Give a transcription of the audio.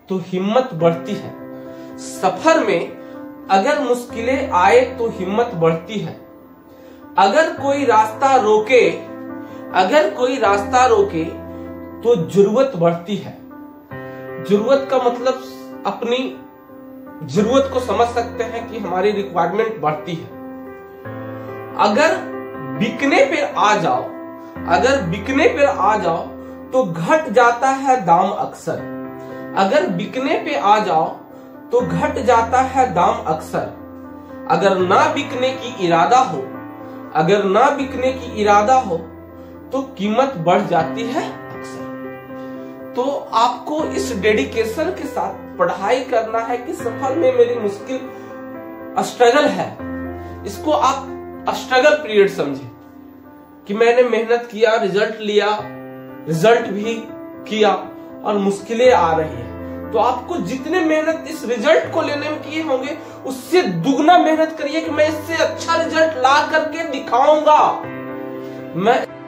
तो हिम्मत बढ़ती है। सफर में अगर मुश्किलें आए तो हिम्मत बढ़ती है। अगर कोई रास्ता रोके तो जरूरत बढ़ती है। जरूरत का मतलब अपनी जरूरत को समझ सकते हैं कि हमारी रिक्वायरमेंट बढ़ती है। अगर बिकने पे आ जाओ तो घट जाता है दाम अक्सर। अगर बिकने पे आ जाओ तो घट जाता है दाम अक्सर। अगर ना बिकने की इरादा हो तो कीमत बढ़ जाती है अक्सर। तो आपको इस डेडिकेशन के साथ पढ़ाई करना है कि सफर में मेरी मुश्किल स्ट्रगल है। इसको आप स्ट्रगल पीरियड समझे कि मैंने मेहनत किया, रिजल्ट भी किया और मुश्किलें आ रही है। तो आपको जितने मेहनत इस रिजल्ट को लेने में किए होंगे उससे दुगना मेहनत करिए कि मैं इससे अच्छा रिजल्ट ला करके दिखाऊंगा। मैं